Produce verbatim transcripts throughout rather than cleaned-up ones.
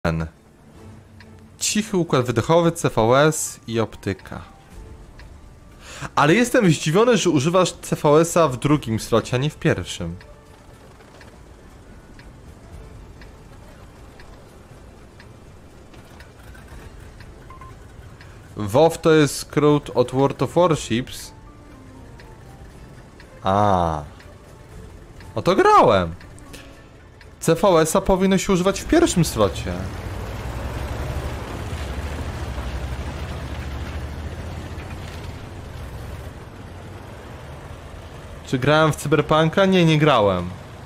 N. Cichy układ wydechowy, C V S i optyka. Ale jestem zdziwiony, że używasz C V S-a w drugim slocie, a nie w pierwszym. WoW to jest skrót od World of Warships. A. No to grałem. C V S-a powinno się używać w pierwszym slocie. Czy grałem w Cyberpunka? Nie, nie grałem.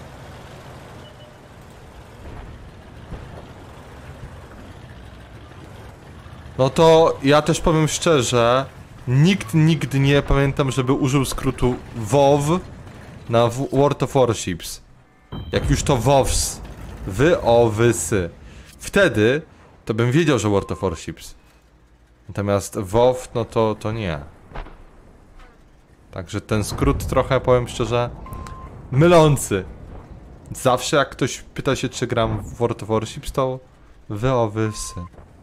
No to ja też powiem szczerze, nikt nigdy nie pamiętam, żeby użył skrótu WoW na World of Warships. Jak już to WoWs, wy o wysy. Wtedy to bym wiedział, że World of Warships. Natomiast WoW, no to, to nie. Także ten skrót trochę, powiem szczerze, mylący. Zawsze jak ktoś pyta się, czy gram w World of Warships, to wy o wysy.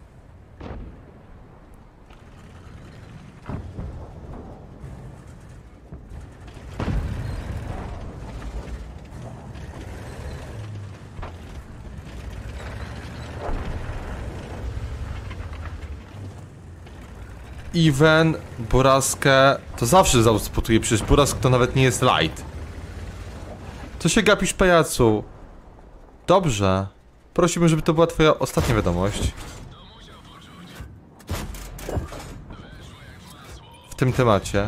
Even, Buraskę, to zawsze zaspotuje, przecież Burask to nawet nie jest light. Co się gapisz, pajacu? Dobrze. Prosimy, żeby to była twoja ostatnia wiadomość w tym temacie.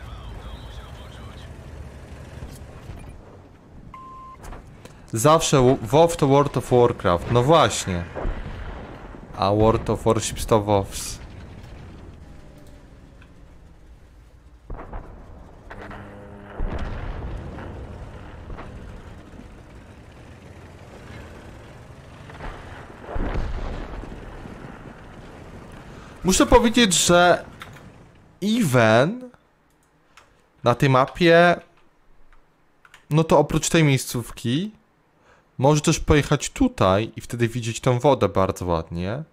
Zawsze WoW to World of Warcraft, no właśnie. A World of Warships to WoWs. Muszę powiedzieć, że Even na tej mapie, no to oprócz tej miejscówki może też pojechać tutaj i wtedy widzieć tą wodę bardzo ładnie.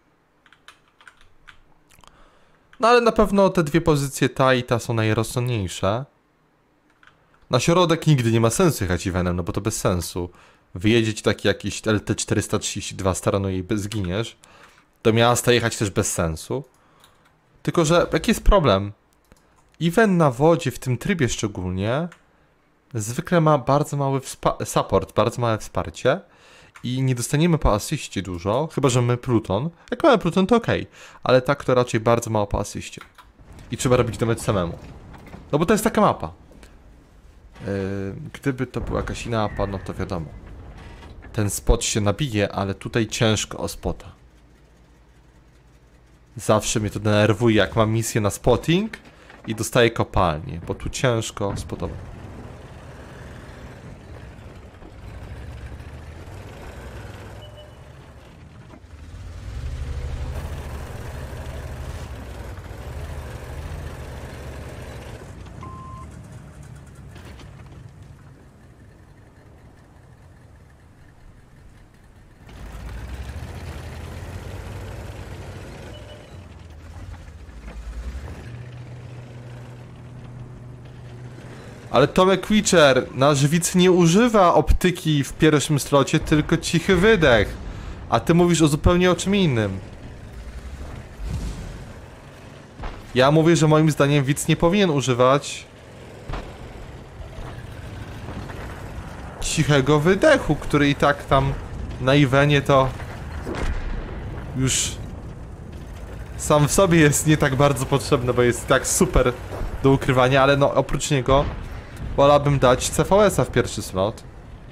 No ale na pewno te dwie pozycje, ta i ta, są najrozsądniejsze. Na środek nigdy nie ma sensu jechać Evenem, no bo to bez sensu. Wyjedzieć taki jakiś L T czterysta trzydzieści dwa starano i zginiesz. Do miasta jechać też bez sensu. Tylko że jaki jest problem? Even na wodzie, w tym trybie szczególnie, zwykle ma bardzo mały support, bardzo małe wsparcie. I nie dostaniemy po asyście dużo, chyba że my Pluton. Jak mamy Pluton, to okej, okay. Ale tak to raczej bardzo mało po asyście. I trzeba robić damage samemu. No bo to jest taka mapa. Yy, gdyby to była jakaś inna mapa, no to wiadomo. Ten spot się nabije, ale tutaj ciężko o spota. Zawsze mnie to denerwuje, jak mam misję na spotting i dostaję kopalnię, bo tu ciężko spotować. Ale Tomek Witcher, nasz widz nie używa optyki w pierwszym slocie, tylko cichy wydech. A ty mówisz o zupełnie o czym innym. Ja mówię, że moim zdaniem widz nie powinien używać cichego wydechu, który i tak tam na Ivenie to już sam w sobie jest nie tak bardzo potrzebny, bo jest tak super do ukrywania, ale no oprócz niego wolałbym dać C V S-a w pierwszy slot.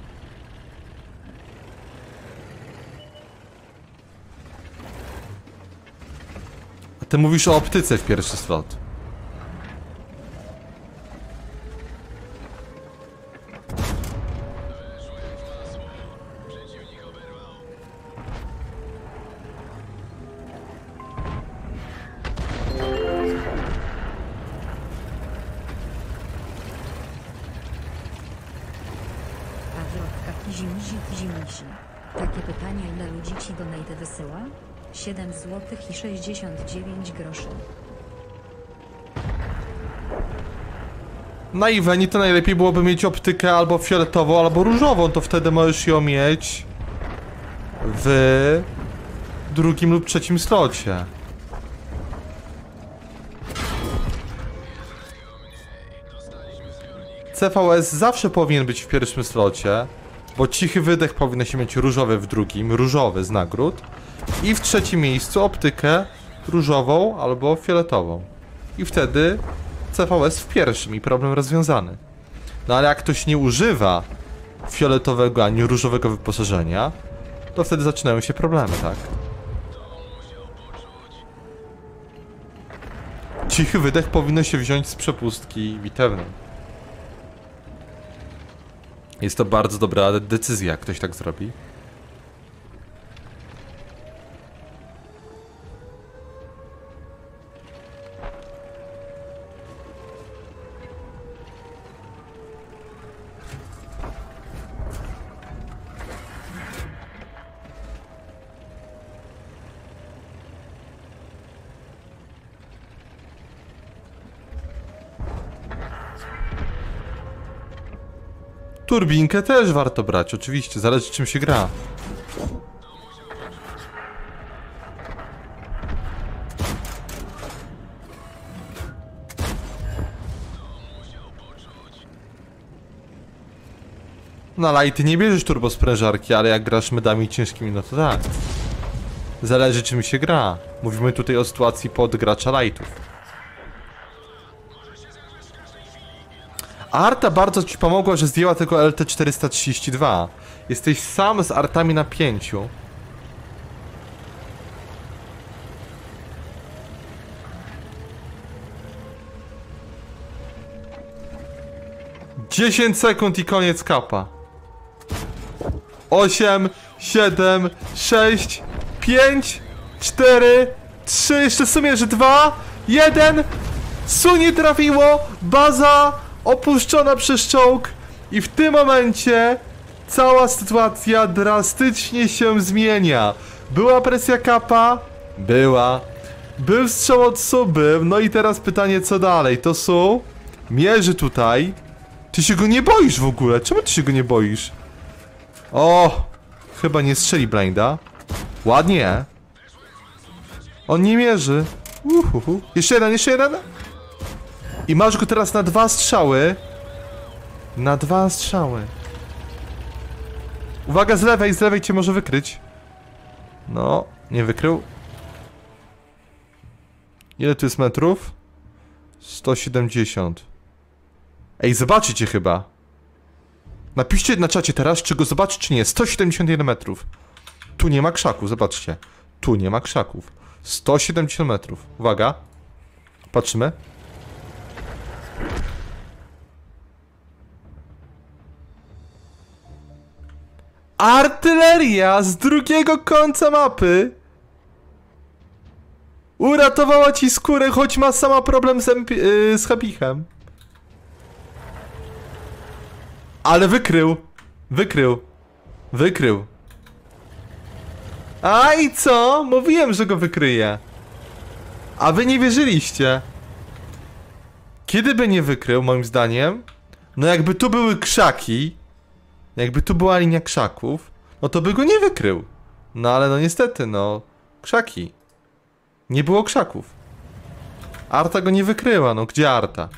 A ty mówisz o optyce w pierwszy slot. Zimzi, zimzi. Takie pytanie, ile ludzi ci donate wysyła? siedem złotych i sześćdziesiąt dziewięć groszy. Na Ivenie to najlepiej byłoby mieć optykę albo fioletową, albo różową, to wtedy możesz ją mieć w drugim lub trzecim slocie. C V S zawsze powinien być w pierwszym slocie, bo cichy wydech powinien się mieć różowy w drugim, różowy z nagród, i w trzecim miejscu optykę różową albo fioletową. I wtedy C V S w pierwszym i problem rozwiązany. No ale jak ktoś nie używa fioletowego ani różowego wyposażenia, to wtedy zaczynają się problemy, tak? Cichy wydech powinno się wziąć z przepustki bitewnej. Jest to bardzo dobra decyzja, jak ktoś tak zrobi. Turbinkę też warto brać, oczywiście, zależy czym się gra. Na lighty nie bierzesz turbosprężarki, ale jak grasz medami ciężkimi, no to tak. Zależy czym się gra. Mówimy tutaj o sytuacji pod gracza lightów. Arta bardzo ci pomogła, że zdjęła tego L T czterysta trzydzieści dwa. Jesteś sam z artami na pięciu. dziesięć sekund i koniec kapa. osiem, siedem, sześć, pięć, cztery, trzy, jeszcze w sumie, że dwa, jeden. Su nie trafiło, baza opuszczona przez czołg i w tym momencie cała sytuacja drastycznie się zmienia. Była presja kapa? Była. Był strzał od Su, był. No i teraz pytanie, co dalej? To Su mierzy tutaj. Ty się go nie boisz w ogóle. Czemu ty się go nie boisz? O, chyba nie strzeli blinda. Ładnie. On nie mierzy. Uhuhu. Jeszcze jeden, jeszcze jeden. I masz go teraz na dwa strzały. Na dwa strzały. Uwaga, z lewej, z lewej cię może wykryć. No, nie wykrył. Ile tu jest metrów? sto siedemdziesiąt. Ej, zobaczycie chyba. Napiszcie na czacie teraz, czy go zobaczy, czy nie. sto siedemdziesiąt jeden metrów. Tu nie ma krzaków, zobaczcie. Tu nie ma krzaków. sto siedemdziesiąt metrów. Uwaga. Patrzymy. Artyleria z drugiego końca mapy uratowała ci skórę, choć ma sama problem z, yy, z Habichem. Ale wykrył. Wykrył. Wykrył. A i co? Mówiłem, że go wykryje. A wy nie wierzyliście. Kiedy by nie wykrył, moim zdaniem? No jakby tu były krzaki, jakby tu była linia krzaków, no to by go nie wykrył. No ale no niestety, no krzaki. Nie było krzaków. Arta go nie wykryła, no gdzie Arta?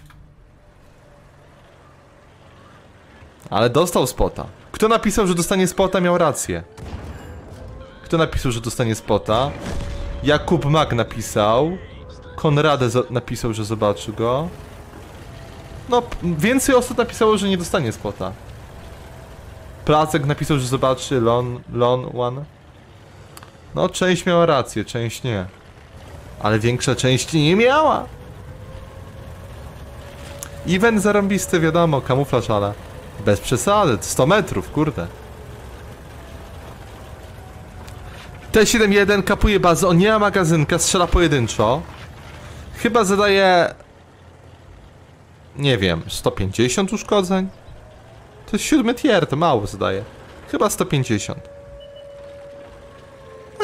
Ale dostał spota. Kto napisał, że dostanie spota, miał rację. Kto napisał, że dostanie spota? Jakub Mag napisał. Konradę napisał, że zobaczy go. No, więcej osób napisało, że nie dostanie spota. Placek napisał, że zobaczy Lon, Lon One. No, część miała rację, część nie. Ale większa część nie miała. Event zarąbisty, wiadomo, kamuflaż, ale bez przesady, sto metrów, kurde. T siedemdziesiąt jeden kapuje bazę, on nie ma magazynka, strzela pojedynczo. Chyba zadaje... Nie wiem, sto pięćdziesiąt uszkodzeń? To jest siódmy tier, to mało zadaje. Chyba sto pięćdziesiąt.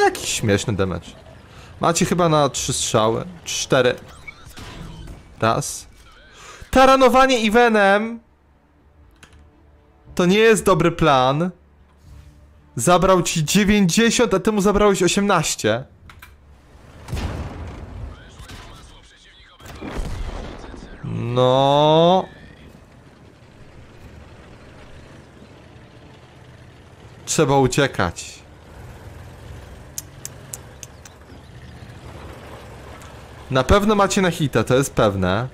jakiś śmieszny damage. Macie chyba na trzy strzały. Cztery. Raz. Taranowanie Iwenem to nie jest dobry plan. Zabrał ci dziewięćdziesiąt, a ty mu zabrałeś osiemnaście. No. Trzeba uciekać. Na pewno macie na hita, to jest pewne.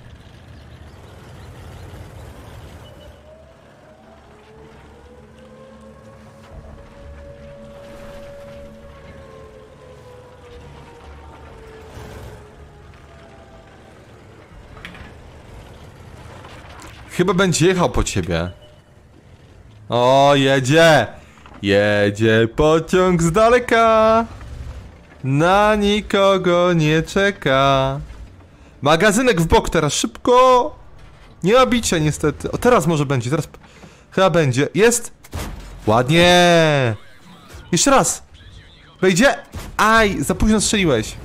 Chyba będzie jechał po ciebie. O, jedzie! Jedzie pociąg z daleka. Na nikogo nie czeka. Magazynek w bok teraz, szybko! Nie ma bicia niestety. O, teraz może będzie, teraz chyba będzie. Jest! Ładnie! Jeszcze raz! Wejdzie! Aj, za późno strzeliłeś.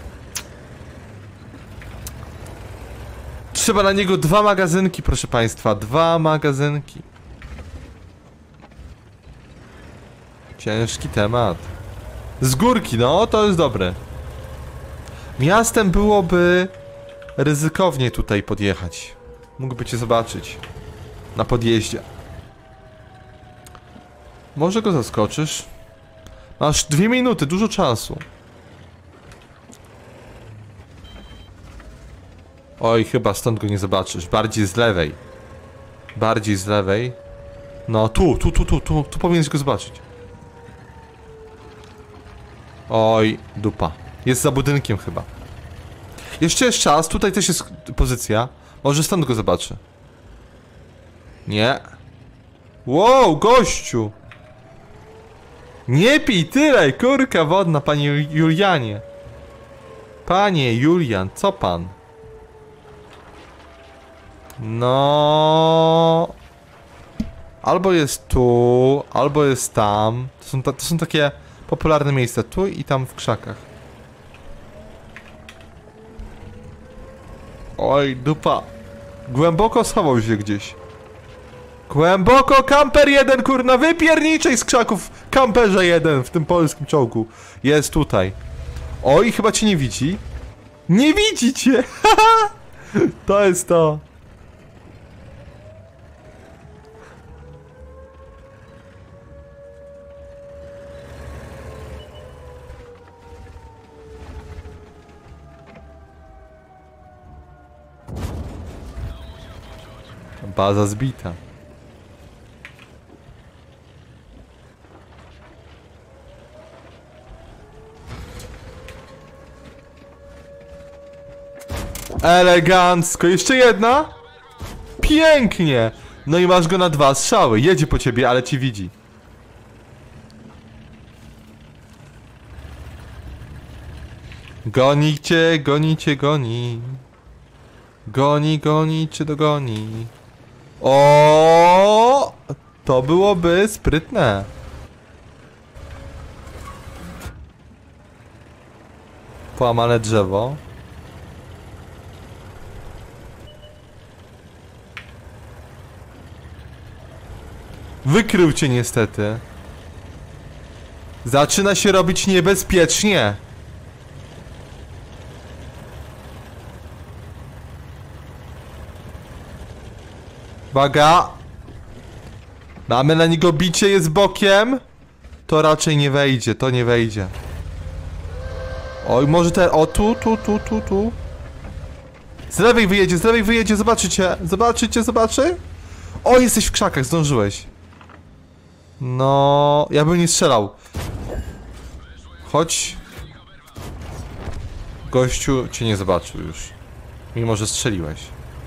Trzeba na niego dwa magazynki, proszę państwa. Dwa magazynki. Ciężki temat. Z górki, no, to jest dobre. Miastem byłoby ryzykownie tutaj podjechać. Mógłby cię zobaczyć na podjeździe. Może go zaskoczysz? Masz dwie minuty, dużo czasu. Oj, chyba stąd go nie zobaczysz. Bardziej z lewej. Bardziej z lewej. No, tu, tu, tu, tu, tu, tu powinieneś go zobaczyć. Oj, dupa. Jest za budynkiem chyba. Jeszcze jest czas, tutaj też jest pozycja. Może stąd go zobaczy. Nie. Wow, gościu. Nie pij tyle, kurka wodna, panie Julianie. Panie Julian, co pan? No. Albo jest tu, albo jest tam. To są, ta, to są takie popularne miejsca. Tu i tam w krzakach. Oj, dupa. Głęboko schował się gdzieś. Głęboko, kamper jeden, kurna, wypierniczej z krzaków. Kamperze jeden w tym polskim czołgu. Jest tutaj. Oj, chyba cię nie widzi. Nie widzi cię. To jest to. Baza zbita. Elegancko. Jeszcze jedna? Pięknie. No i masz go na dwa strzały. Jedzie po ciebie, ale cię widzi. Goni cię, goni cię, goni. Goni, goni, czy dogoni? O, to byłoby sprytne. Połamane drzewo. Wykrył cię niestety. Zaczyna się robić niebezpiecznie. Uwaga. Mamy na niego bicie, jest bokiem. To raczej nie wejdzie, to nie wejdzie. Oj, może te... O, tu, tu, tu, tu, tu. Z lewej wyjedzie, z lewej wyjedzie, zobaczycie. Zobaczycie, zobaczy. O, jesteś w krzakach, zdążyłeś. No, ja bym nie strzelał. Chodź. Gościu cię nie zobaczył już. Mimo, że strzeliłeś.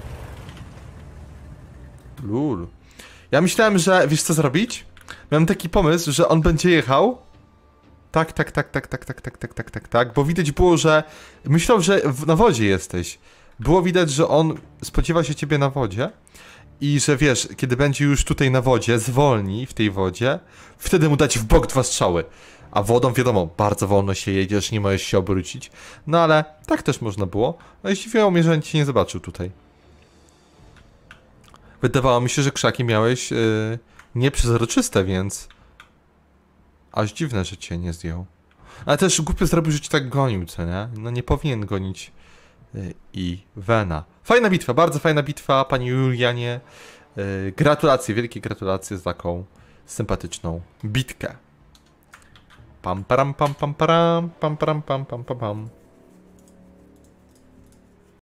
Lul. Ja myślałem, że... Wiesz co zrobić? Miałem taki pomysł, że on będzie jechał. Tak, tak, tak, tak, tak, tak, tak, tak, tak, tak, tak. Bo widać było, że... Myślał, że w, na wodzie jesteś. Było widać, że on spodziewa się ciebie na wodzie. I że wiesz, kiedy będzie już tutaj na wodzie, zwolni w tej wodzie, wtedy mu dać w bok dwa strzały. A wodą wiadomo, bardzo wolno się jedziesz, nie możesz się obrócić. No ale tak też można było. No i zdziwiło mnie, że cię nie zobaczył tutaj. Wydawało mi się, że krzaki miałeś yy, nieprzezroczyste, więc... Aż dziwne, że cię nie zdjął. Ale też głupio zrobił, że cię tak gonił, co nie? No nie powinien gonić yy, i Vena. Fajna bitwa, bardzo fajna bitwa, panie Julianie. Yy, gratulacje, wielkie gratulacje za taką sympatyczną bitkę. Pam param pam pam param, pam param pam pam pam pam.